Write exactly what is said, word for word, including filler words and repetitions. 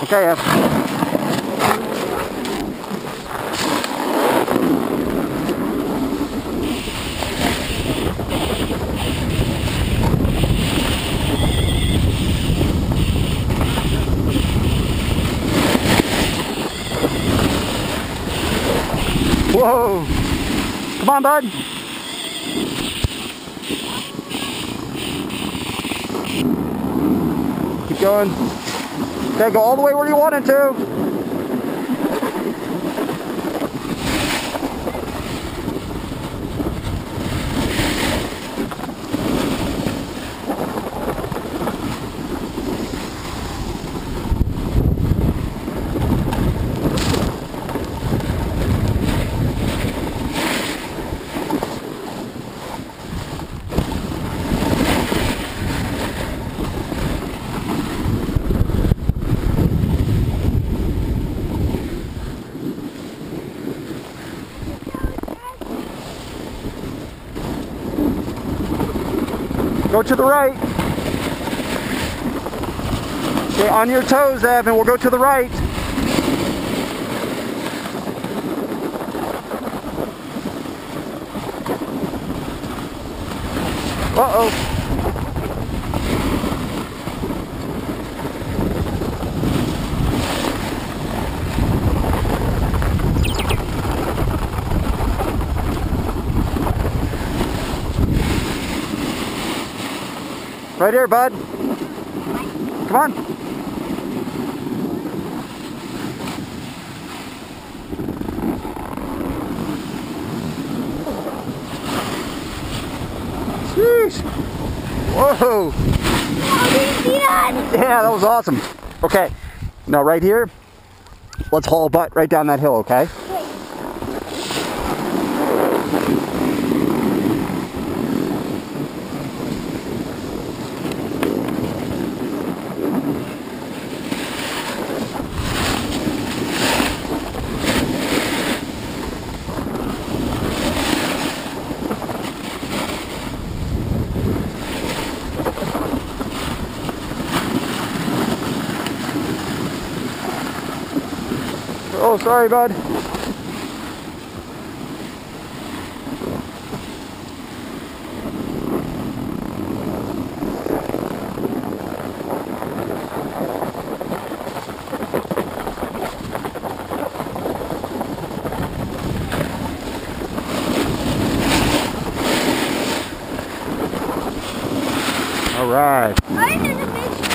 Okay, Ev. Whoa! Come on, bud. Keep going. Okay, go all the way where you wanted to. Go to the right. Stay on your toes, Evan. We'll go to the right. Uh-oh. Right here, bud. Come on. Sheesh. Whoa. Yeah, that was awesome. Okay. Now right here, let's haul butt right down that hill, okay? Oh, sorry, bud. All right.